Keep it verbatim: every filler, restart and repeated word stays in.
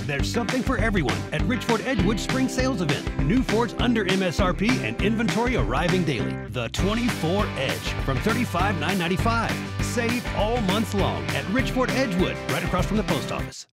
There's something for everyone at Rich Ford Edgewood Spring Sales Event. New Fords under M S R P and inventory arriving daily. The twenty-four Edge from thirty-five thousand nine hundred ninety-five dollars. Save all month long at Rich Ford Edgewood, right across from the post office.